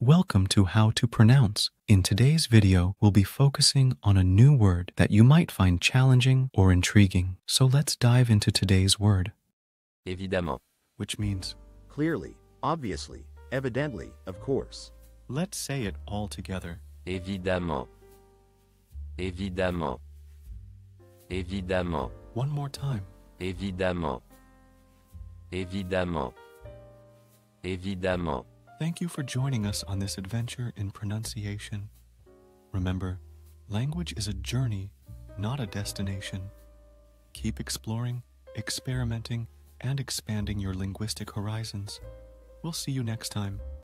Welcome to How to Pronounce. In today's video, we'll be focusing on a new word that you might find challenging or intriguing. So let's dive into today's word. Évidemment. Which means, Clearly, obviously, evidently, of course. let's say it all together. Évidemment. Évidemment. Évidemment. One more time. Évidemment. Évidemment. Évidemment. Thank you for joining us on this adventure in pronunciation. Remember, language is a journey, not a destination. Keep exploring, experimenting, and expanding your linguistic horizons. We'll see you next time.